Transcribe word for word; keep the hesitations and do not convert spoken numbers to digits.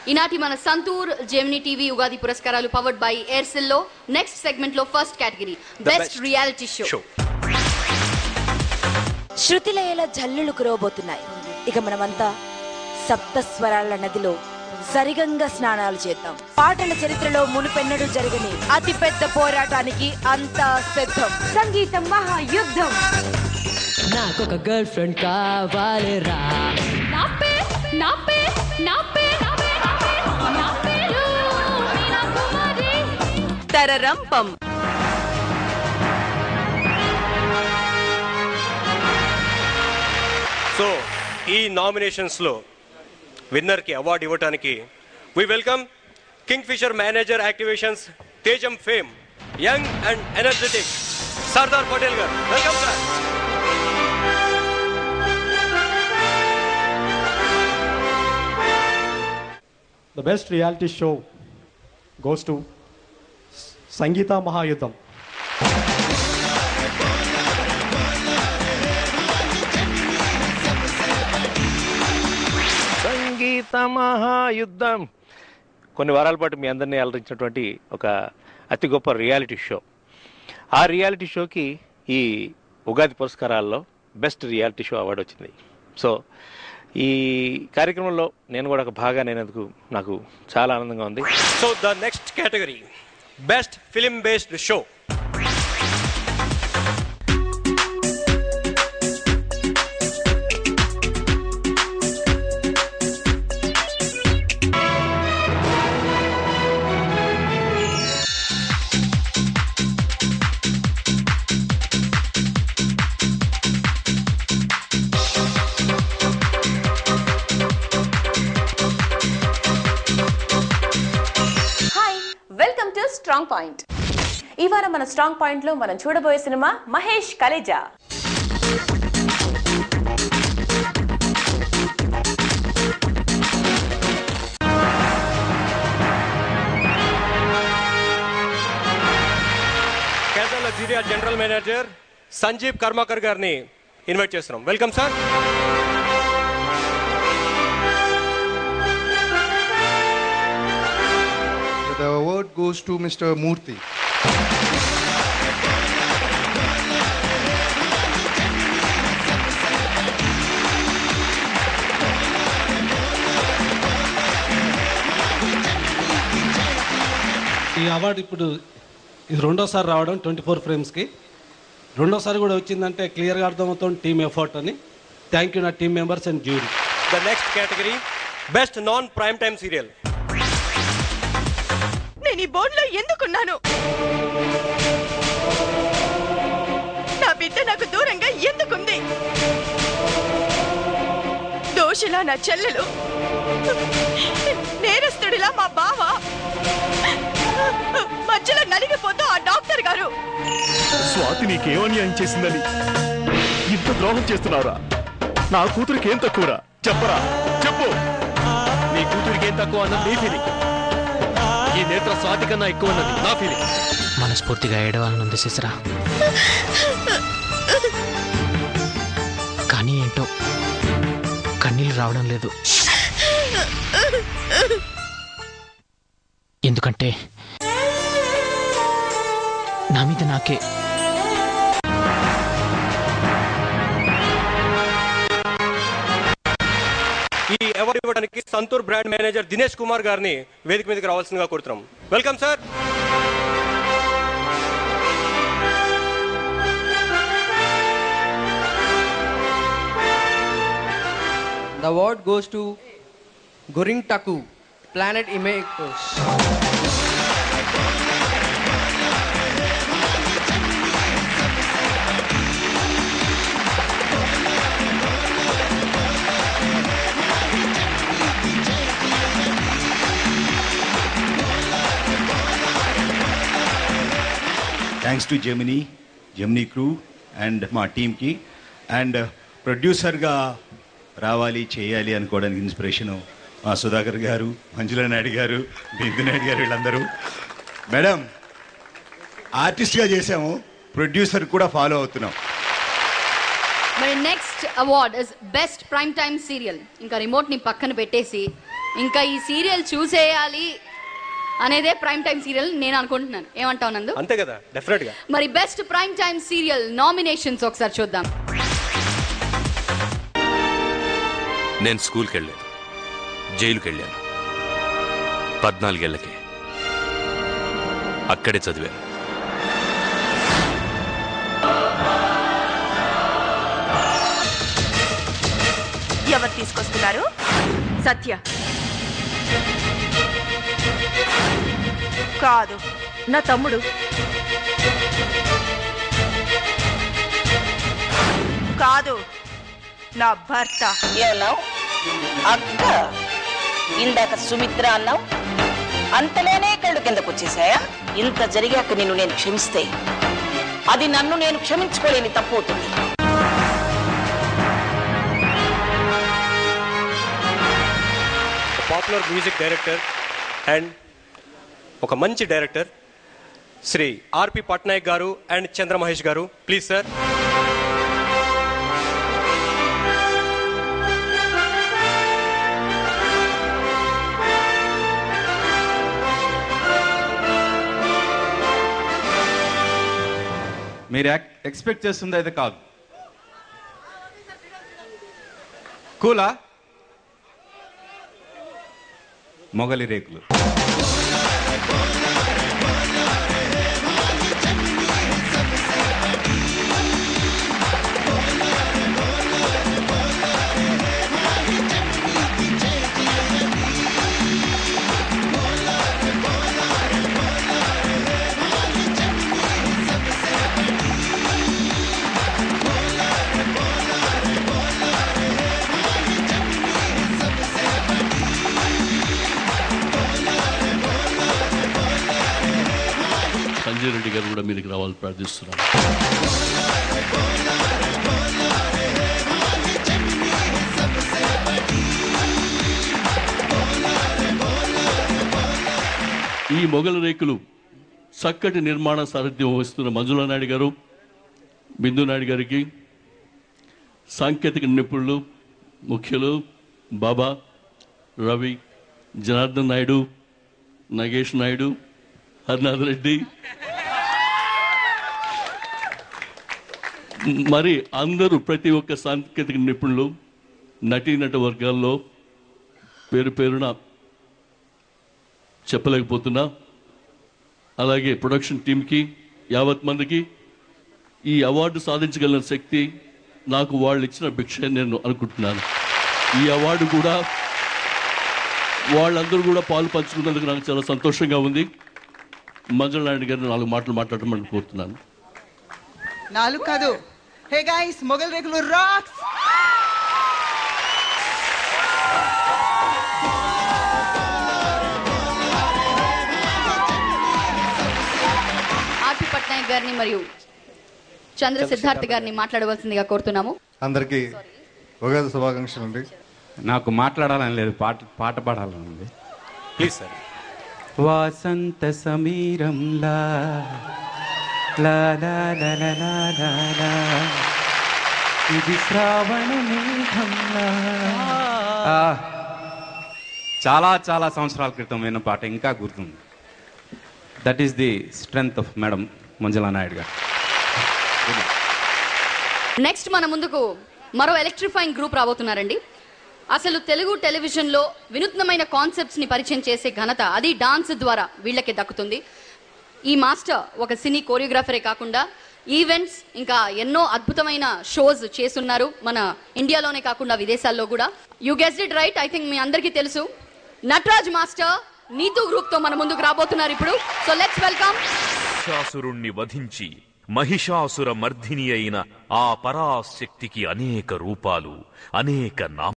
ఈనాటి మన Santoor Gemini TV Ugadi పురస్కారాలు పవర్డ్ బై ఎయిర్సెల్ లో నెక్స్ట్ సెగ్మెంట్ లో first category best reality show. శృతిలయల జల్లులు కురవబోతున్నాయి. ఇక మనమంతా సప్త స్వరాల నదిలో సరిగంగా స్నానాలు చేద్దాం. పాటల చరిత్రలో మునుపెన్నడూ జరగని అతి పెద్ద పోరాటానికి అంతా సిద్ధం. సంగీతం మహాయుద్ధం. నాకొక గర్ల్ ఫ్రెండ్ కావాలిరా. నా పేరు నా పేరు నా పేరు నా పేరు మీనా కుమారి. తరరంపం. సో ఈ నామినేషన్స్ లో విన్నర్ కి అవార్డు ఇవ్వడానికి వి వెల్కమ్ కింగ్ ఫిషర్ మేనేజర్ యాక్టివేషన్స్ తేజం fame young and energetic Sardar Patel garu. Welcome sir. The best reality show goes to Sangeeta Mahayuddham. Sangeeta Mahayuddham కొన్ని వారాల పాటు మీ అందరినీ అలరించినటువంటి ఒక అతి గొప్ప రియాలిటీ షో. ఆ రియాలిటీ షోకి ఈ ఉగాది పురస్కారాల్లో బెస్ట్ రియాలిటీ షో అవార్డు వచ్చింది. సో ఈ కార్యక్రమంలో నేను కూడా ఒక భాగానైనందుకు నాకు చాలా ఆనందంగా ఉంది. So the next category best film based show. Strong point. ఈ వారం మన స్ట్రాంగ్ పాయింట్ లో మనం చూడబోయే సినిమా మహేష్ కలేజా. కేజల్ లగ్జరియా జనరల్ మేనేజర్ సంజీవ్ కర్మాకర్ గారిని ఇన్వైట్ చేస్తున్నాం. Welcome sir. The award goes to Mister Murthy. ఈ అవార్డు ఇప్పుడు ఇది రెండోసారి రావడం ట్వంటీ ఫోర్ ఫ్రేమ్స్కి రెండోసారి కూడా వచ్చిందంటే క్లియర్గా అర్థమవుతుంది టీమ్ ఎఫర్ట్ అని. థ్యాంక్ యూ నా team members and jury. The next category best non prime time serial. నేను ఈ బోర్డులో ఎందుకున్నాను? నా బిడ్డ నాకు దూరంగా ఎందుకుంది? దోషిలా నా చెల్లెలు, నేరస్తుడిలా మా బావ, మధ్యలో నలిగిపోతూ ఆ డాక్టర్ గారు. స్వాతి నీకేమన్యాయం చేసిందని ఇంత ద్రోహం చేస్తున్నారా? నా కూతురికి ఏం తక్కువరా? చెప్పరా, చెప్పు. నీ కూతురికి ఏం తక్కువ అన్నది నీ ఫీలింగ్, ఈ నేత్ర స్వాతి కన్నా ఎక్కువ అన్నది నా ఫీలింగ్. మనస్ఫూర్తిగా ఏడవాలనుంది శిశిరా, కానీ ఏంటో కన్నీళ్ళు రావడం లేదు. ఎందుకంటే నా మీద నాకే ఈ అవార్డు ఇవ్వడానికి సంతూర్ బ్రాండ్ మేనేజర్ దినేష్ కుమార్ గారిని వేదిక మీదకి రావాల్సిందిగా కోరుతున్నాం. Welcome sir. The award goes to Goring Taku, Planet Imagos. Thanks to Gemini Gemini crew and మా టీమ్కి. అండ్ ప్రొడ్యూసర్గా రావాలి చేయాలి అనుకోవడానికి ఇన్స్పిరేషను మా సుధాకర్ గారు, మంజులా నాయుడు గారు, బిందు నాయుడు గారు, వీళ్ళందరూ. మేడం ఆర్టిస్ట్గా చేసాము, ప్రొడ్యూసర్ కూడా ఫాలో అవుతున్నాం. మరి next award is best prime time serial. ఇంకా రిమోట్ ని పక్కన పెట్టేసి ఇంకా ఈ సీరియల్ చూసేయాలి అనేదే ప్రైమ్ టైం సీరియల్ నేను అనుకుంటున్నాను. ఏమంటావు నందు? అంతే కదా, డెఫినెట్ గా. మరి best prime time serial nominations ఒకసారి చూద్దాం. నేను స్కూల్కి వెళ్ళాను, జైలుకి వెళ్ళాను. పద్నాలుగేళ్లకి అక్కడే చదివాను. ఎవరు తీసుకొస్తున్నారు? సత్య కాదు, నా తమ్ముడు. కాదు, నా భర్త. ఏమన్నావు? అక్క, ఇందాక సుమిత్ర అన్నావు, అంతలోనే కళ్ళు కిందకు వచ్చేసాయా? ఇంత జరిగాక నిన్ను నేను క్షమిస్తే అది నన్ను నేను క్షమించుకోలేని తప్పు అవుతుంది. పాపులర్ మ్యూజిక్ డైరెక్టర్ అండ్ ఒక మంచి డైరెక్టర్ శ్రీ ఆర్పి పట్నాయక్ గారు అండ్ చంద్ర మహేష్ గారు, ప్లీజ్ సార్. మీరు ఎక్స్పెక్ట్ చేస్తుంది అయితే కాదు. కూలా మొగలి రేకులు. సంజయ్ రెడ్డి గారు కూడా మీరికి రావాలని ప్రార్థిస్తున్నాను. ఈ మొగల రేకులు చక్కటి నిర్మాణ సారథ్యం వహిస్తున్న మంజులా నాయుడు గారు, బిందు నాయుడు గారికి, సాంకేతిక నిపుణులు ముఖ్యులు బాబా, రవి, జనార్దన్ నాయుడు, నాగేష్ నాయుడు, హరినాథ్ రెడ్డి, మరి అందరూ ప్రతి ఒక్క సాంకేతిక నిపుణులు, నటీనట వర్గాల్లో పేరు పేరున చెప్పలేకపోతున్నా. అలాగే ప్రొడక్షన్ టీంకి, యావత్ మందికి ఈ అవార్డు సాధించగలిగిన శక్తి నాకు వాళ్ళు ఇచ్చిన భిక్ష నేను అనుకుంటున్నాను. ఈ అవార్డు కూడా వాళ్ళందరూ కూడా పాలు పంచుకున్నందుకు నాకు చాలా సంతోషంగా ఉంది. మంజుల నాయుడు గారిని నాలుగు మాటలు మాట్లాడమని కోరుతున్నాను. నాలుగు కాదు. హే గైస్, మొగల్ రేకులు రాక్స్. ఆర్పి పట్నాయక్ గారిని మరియు చంద్ర సిద్ధార్థ గారిని మాట్లాడవలసిందిగా కోరుతున్నాము. అందరికీ ఉగాది శుభాకాంక్షలు అండి. నాకు మాట్లాడాలని లేదు, పాట పాట పాడాలని ఉంది. Please sir. వాసంత సమీరంలా లా లా లా లా లా లా లా, ఇది శ్రావణ మేఘంలా. ఆ, చాలా చాలా సంవత్సరాల క్రితం విన్న పాట ఇంకా గుర్తుంది. That is the strength of madam Manjula Naidu garu. Next మన ముందుకు మరో ఎలక్ట్రిఫైయింగ్ గ్రూప్ రాబోతున్నారండి. అసలు తెలుగు టెలివిజన్లో వినూత్నమైన కాన్సెప్ట్స్ని పరిచయం చేసే ఘనత అది డాన్స్ ద్వారా వీళ్ళకి దక్కుతుంది. ఈ మాస్టర్ ఒక సినీ కోరియోగ్రాఫరే కాకుండా ఈవెంట్స్ ఇంకా ఎన్నో అద్భుతమైన షోస్ చేస్తున్నారు, మన ఇండియాలోనే కాకుండా విదేశాల్లో కూడా. You guessed it right. I think మీ అందరికీ తెలుసు, నటరాజ్ మాస్టర్ నీతూ గ్రూప్ తో మన ముందుకు రాబోతున్నారు ఇప్పుడు. So let's welcome. మహిషాసురుణ్ణి వధించి మహిషాసుర మర్దిని అయిన ఆ పరాశక్తికి అనేక రూపాలు, అనేక నామ